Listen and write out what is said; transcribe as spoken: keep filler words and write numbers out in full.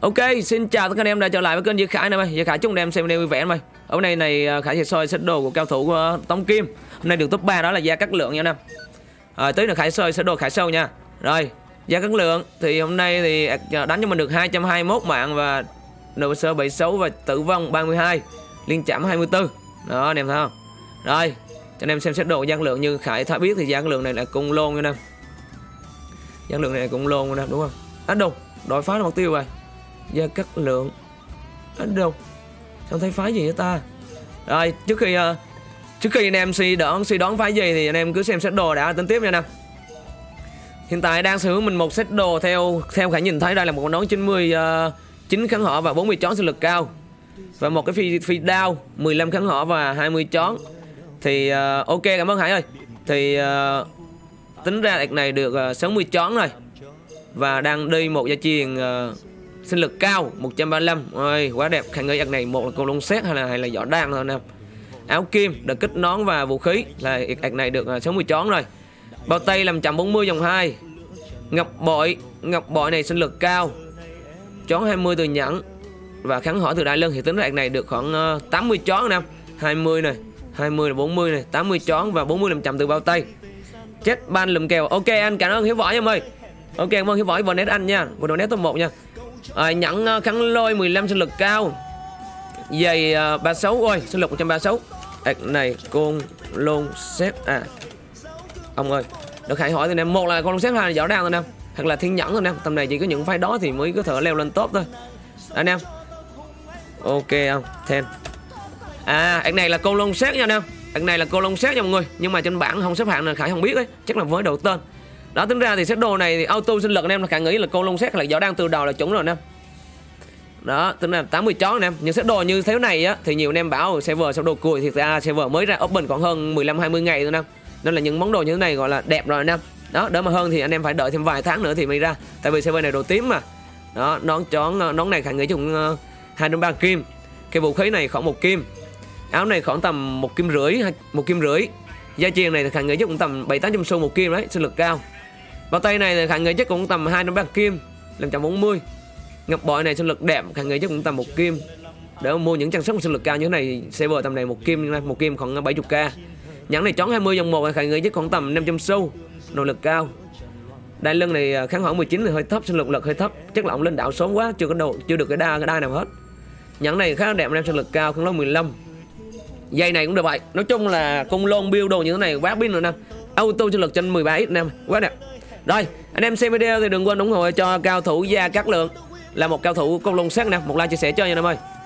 Ok, xin chào tất cả anh em đã trở lại với kênh Duy Khải này mày. Duy Khải chúc anh em xem video vui vẻ mày. Ở này này Khải sẽ soi set đồ của cao thủ uh, Tống Kim. Hôm nay được top ba đó là Gia Cát Lượng nha anh em. À, tới là Khải soi set đồ Khải sâu nha. Rồi, Gia Cát Lượng thì hôm nay thì đánh cho mình được hai trăm hai mươi mốt mạng và nổ sơ bảy mươi sáu và tử vong ba mươi hai, liên chạm hai mươi tư. Đó anh em thấy không? Rồi, cho anh em xem set đồ của Gia Cát Lượng. Như Khải đã biết thì Gia Cát Lượng này là cung lôn nha anh em. Gia Cát Lượng này là cung lôn nha anh em, đúng không? Đánh đâu? Đội phá nó mục tiêu rồi. Gia Cát Lượng ở đâu? Sao thấy phái gì vậy ta? Rồi, trước khi uh, trước khi anh em suy đoán suy đoán phái gì thì anh em cứ xem set đồ đã tính tiếp nha anh em. Hiện tại đang sở hữu mình một set đồ theo theo Khải nhìn thấy đây là một con nón chín mươi uh, chín kháng hỏa và bốn mươi chón sinh lực cao. Và một cái phi phi đao mười lăm kháng hỏa và hai mươi chón. Thì uh, ok, cảm ơn Hải ơi. Thì uh, tính ra đợt này được uh, sáu mươi chón rồi. Và đang đi một gia truyền uh, sinh lực cao một trăm ba mươi lăm. Ôi, quá đẹp. Khải nghĩ giặc này một là cầu lông xét hay là hay là võ đan thôi anh em. Áo kim, đợt kích nón và vũ khí là giặc này được sáu mươi chón rồi. Bao tay làm một trăm bốn mươi dòng hai. Ngọc bội, ngọc bội này sinh lực cao. Chón hai mươi từ nhẫn và kháng hỏa từ đại lưng thì tính giặc này được khoảng uh, tám mươi chón anh em. hai mươi này, hai mươi là bốn mươi này, tám mươi chón và bốn mươi làm trăm từ bao tay. Chết ban lùm kèo. Ok anh, cảm ơn Hiếu Võ em ơi. Ok, cảm ơn Hiếu Võ vào nét anh nha. Vào đồ nét top một nha. À, nhẫn uh, kháng lôi mười lăm sinh lực cao. Giày uh, ba mươi sáu, ôi sinh lực một trăm ba mươi sáu. Ảc này côn lôn xét à. Ông ơi, được Khải hỏi thì em một là con lôn xét hai là võ đan thôi em, hoặc là thiên nhẫn thôi em. Tầm này chỉ có những phái đó thì mới có thể leo lên top thôi anh em. Ok không? Ten. À, ạc này là côn lôn xét nha anh em. Ạc này là côn lôn xét nha mọi người, nhưng mà trên bảng không xếp hạng nên Khải không biết đấy, chắc là với đầu tên. Đó, tính ra thì set đồ này thì auto sinh lực anh em là Khải nghĩ là côn lôn xét là võ đan từ đầu là chuẩn rồi anh em. Đó, tính là tám mươi chón anh em. Những set đồ như thế này á thì nhiều anh em bảo server sao đồ cùi, thì ra server mới ra open còn hơn mười lăm hai mươi ngày thôi anh em. Nên là những món đồ như thế này gọi là đẹp rồi anh em. Đó, đỡ mà hơn thì anh em phải đợi thêm vài tháng nữa thì mới ra. Tại vì server này đồ tím mà. Đó, nón chón nón này Khải nghĩ chung uh, hai đến ba kim. Cái vũ khí này khoảng một kim. Áo này khoảng tầm một kim rưỡi, một kim rưỡi. Gia truyền này thì Khải nghĩ chắc cũng tầm bảy tám trăm xu một kim đấy, sinh lực cao. Bao tay này thì Khải nghĩ chắc cũng tầm hai đến ba kim, làm một trăm bốn mươi. Ngọc bội này sinh lực đẹp, Khải nghĩ chắc cũng tầm một kim. Để mà mua những trang sức sinh lực cao như thế này, server tầm này một kim, một kim khoảng bảy mươi k. Nhẫn này chón hai mươi dòng một Khải nghĩ chắc khoảng tầm năm trăm xu, nội lực cao. Đai lưng này kháng hỏa mười chín thì hơi thấp, sinh lực lực hơi thấp, chắc là ông lên đảo sớm quá, chưa có đồ, chưa được cái đa cái đai nào hết. Nhẫn này khá là đẹp, em sinh lực cao, kháng lôi mười lăm. Dây này cũng được vậy. Nói chung là cung lôn build đồ như thế này quá pin rồi nè. Auto sinh lực trên mười ba x năm, quá đẹp. Rồi, anh em xem video thì đừng quên ủng hộ cho cao thủ Gia Cát Lượng, là một cao thủ cung lôn xét nè, một like chia sẻ cho nha anh em ơi.